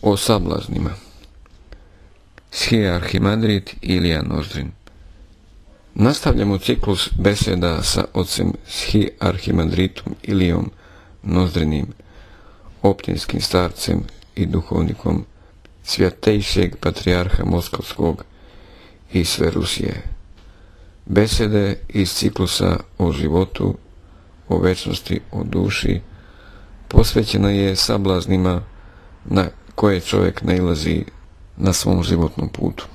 O sablaznima. Schiarhimandrit Ilija Nozdrin. Nastavljamo ciklus beseda sa ocem Schiarhimandritom Ilijom Nozdrinim, optinskim starcem i duhovnikom Svjatejšeg patrijarha Moskovskog i sve Rusije. Besede iz ciklusa o životu, o večnosti, o duši, posvećena je sablaznima na koje čovjek nailazi na svom životnom putu.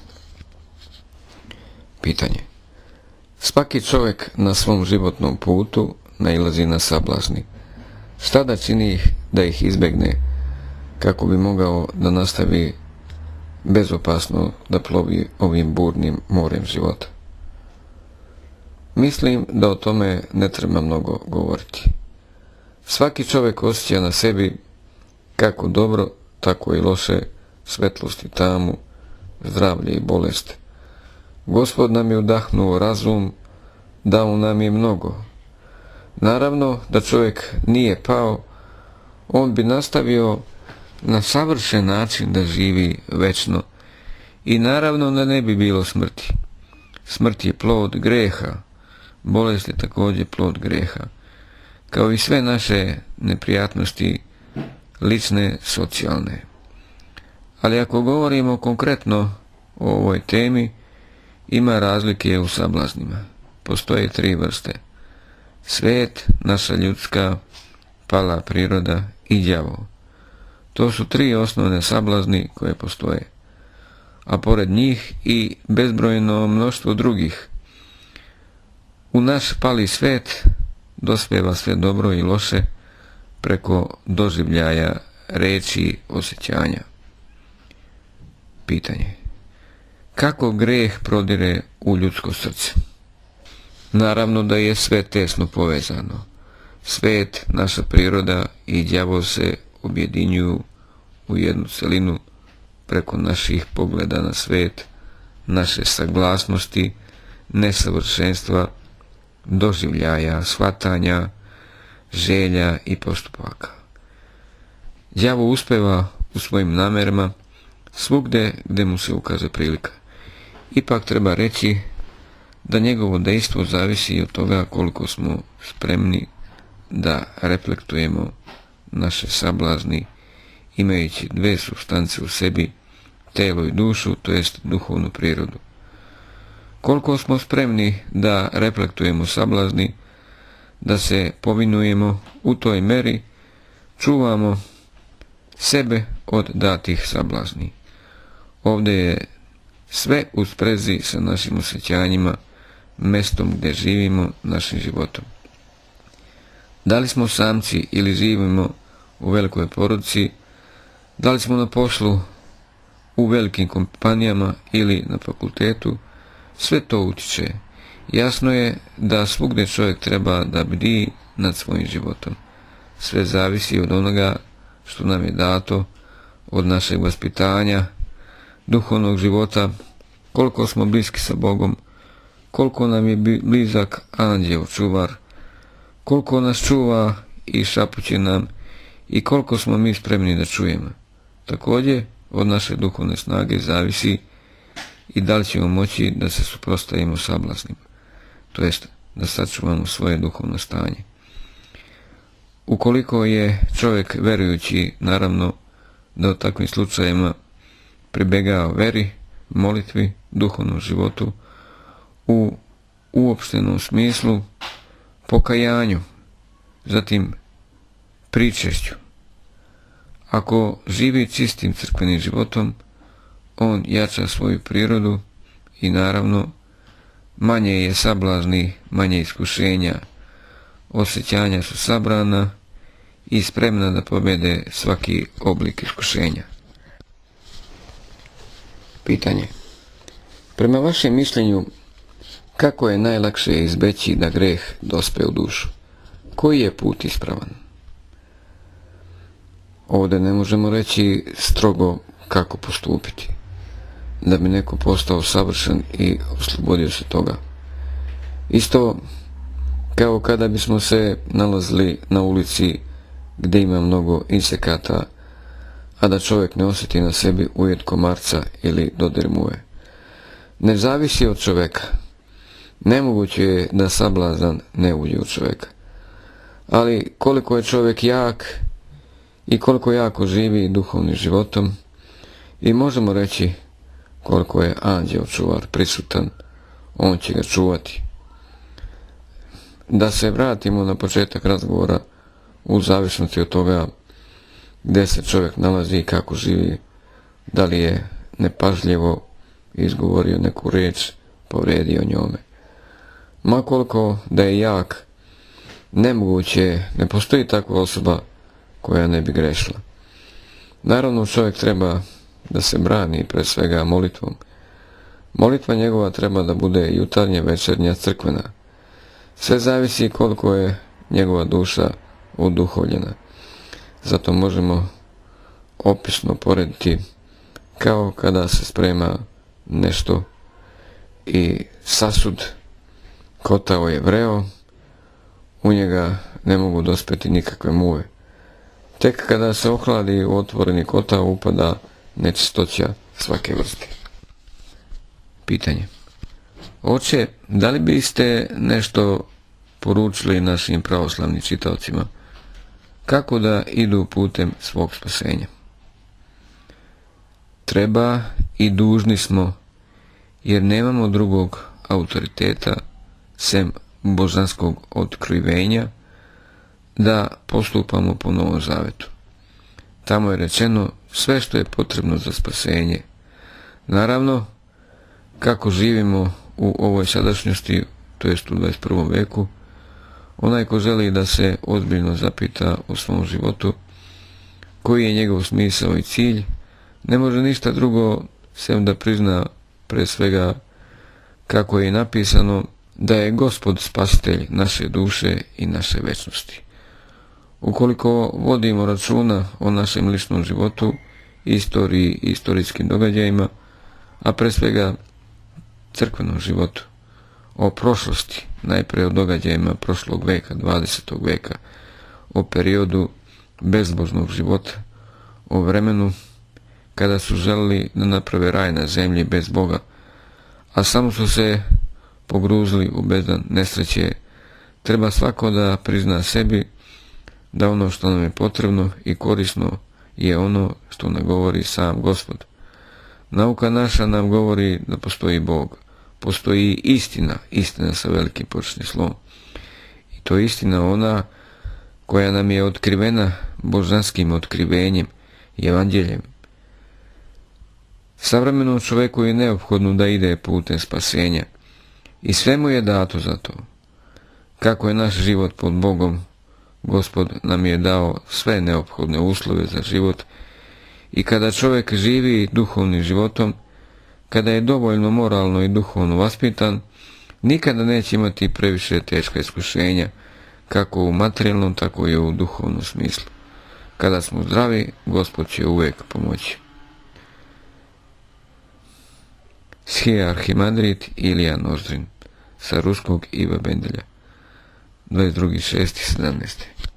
Pitanje. Svaki čovjek na svom životnom putu nailazi na sablazni. Šta da čini da ih izbjegne kako bi mogao da nastavi bezopasno da plovi ovim burnim morem života? Mislim da o tome ne treba mnogo govoriti. Svaki čovjek osjeća na sebi kako dobro, tako i loše, svetlost i tamu, zdravlje i bolest. Gospod nam je udahnuo razum, dao nam je mnogo. Naravno da čovjek nije pao, on bi nastavio na savršen način da živi večno i naravno da ne bi bilo smrti. Smrt je plod greha, bolest je također plod greha, kao i sve naše neprijatnosti, lične, socijalne. Ali ako govorimo konkretno o ovoj temi, ima razlike u sablaznima. Postoje 3 vrste. Svet, naša ljudska, pala priroda i đavo. To su 3 osnovne sablazni koje postoje. A pored njih i bezbrojno mnoštvo drugih. U naš pali svet dospijeva sve dobro i loše preko doživljaja, reči, osjećanja. Pitanje. Kako greh prodire u ljudsko srce? Naravno da je sve tesno povezano. Svet, naša priroda i đavo se objedinjuju u jednu celinu preko naših pogleda na svet, naše saglasnosti, nesavršenstva, doživljaja, shvatanja, želja i postupaka. Đavo uspeva u svojim namerama svugde gde mu se ukaže prilika. Ipak treba reći da njegovo dejstvo zavisi od toga koliko smo spremni da reflektujemo naše sablazni, imajući 2 supstance u sebi, telo i dušu, to jest duhovnu prirodu. Koliko smo spremni da reflektujemo sablazni, da se povinujemo, u toj meri čuvamo sebe od datih sablazni. Ovdje je sve u sprezi sa našim osjećanjima, mestom gdje živimo, našim životom. Da li smo samci ili živimo u velikoj porodici, da li smo na poslu u velikim kompanijama ili na fakultetu, sve to utiče. Jasno je da svugdje čovjek treba da bdi nad svojim životom. Sve zavisi od onoga što nam je dato, od našeg vaspitanja, duhovnog života, koliko smo bliski sa Bogom, koliko nam je blizak anđeo čuvar, koliko nas čuva i šapuće nam i koliko smo mi spremni da čujemo. Također od naše duhovne snage zavisi i da li ćemo moći da se suprotstavimo sablaznima, to jest da sačuvamo svoje duhovno stanje. Ukoliko je čovjek verujući, naravno da u takvim slučajevima pribjegava veri, molitvi, duhovnom životu, u uopštenom smislu, pokajanju, zatim pričešću. Ako živi čistim crkvenim životom, on jača svoju prirodu i naravno manje je sablazni, manje iskušenja, osjećanja su sabrana i spremna da pobjede svaki oblik iskušenja. Pitanje. Prema vašem mišljenju, kako je najlakše izbeći da greh dospe u dušu? Koji je put ispravan? Ovdje ne možemo reći strogo kako postupiti, da bi neko postao savršen i oslobodio se toga. Isto kao kada bismo se nalazili na ulici gdje ima mnogo insekata, a da čovjek ne osjeti na sebi ujed komarca ili dodir muve. Ne zavisi od čovjeka. Nemoguće je da sablazan ne uđe u čovjeka. Ali koliko je čovjek jak i koliko jako živi duhovnim životom, i možemo reći koliko je anđeo čuvar prisutan, on će ga čuvati. Da se vratimo na početak razgovora u zavisnosti od toga gdje se čovjek nalazi i kako živi, da li je nepažljivo izgovorio neku riječ, povrijedio njome. Ma koliko da je jak, nemoguće je, ne postoji takva osoba koja ne bi grešila. Naravno, čovjek treba da se brani pred svega molitvom. Molitva njegova treba da bude jutarnja, večernja, crkvena. Sve zavisi koliko je njegova duša oduhovljena. Zato možemo opisno porediti kao kada se sprema nešto i sasud kotao je vreo, u njega ne mogu dospeti nikakve muve. Tek kada se ohladi u otvoreni kotao upada nečistoća svake vrste. Pitanje. Oče, da li biste nešto poručili našim pravoslavnim čitaocima kako da idu putem svog spasenja? Treba i dužni smo, jer nemamo drugog autoriteta sem božanskog otkrivenja, da postupamo po Novom Zavetu. Tamo je rečeno sve što je potrebno za spasenje. Naravno, kako živimo u ovoj sadašnjosti, to jest u 21. veku, onaj ko želi da se ozbiljno zapita o svom životu, koji je njegov smisao i cilj, ne može ništa drugo sem da prizna pre svega kako je napisano da je Gospod spasitelj naše duše i naše večnosti. Ukoliko vodimo računa o našem ličnom životu, istoriji i istorijskim događajima, a pre svega crkvenom životu, o prošlosti, najprije o događajima prošlog veka, 20. veka, o periodu bezbožnog života, o vremenu kada su želeli da naprave raj na zemlji bez Boga, a samo su se pogruzili u bezdan nesreće, treba svako da prizna sebi da ono što nam je potrebno i korisno je ono što nam govori sam Gospod. Nauka naša nam govori da postoji Bog, postoji istina, istina sa velikim početnim slovom. I to je istina ona koja nam je otkrivena božanskim otkrivenjem i evanđeljem. Savremenom čovjeku je neophodno da ide putem spasenja i sve mu je dato za to. Kako je naš život pod Bogom, Gospod nam je dao sve neophodne uslove za život i kada čovjek živi duhovnim životom, kada je dovoljno moralno i duhovno vaspitan, nikada neće imati previše teška iskušenja, kako u materijalnom, tako i u duhovnom smislu. Kada smo zdravi, Gospod će uvijek pomoći. Schija Arhimandrit Ilija Nozdrin, sa ruskog Iva Bendelja, 22.6.17.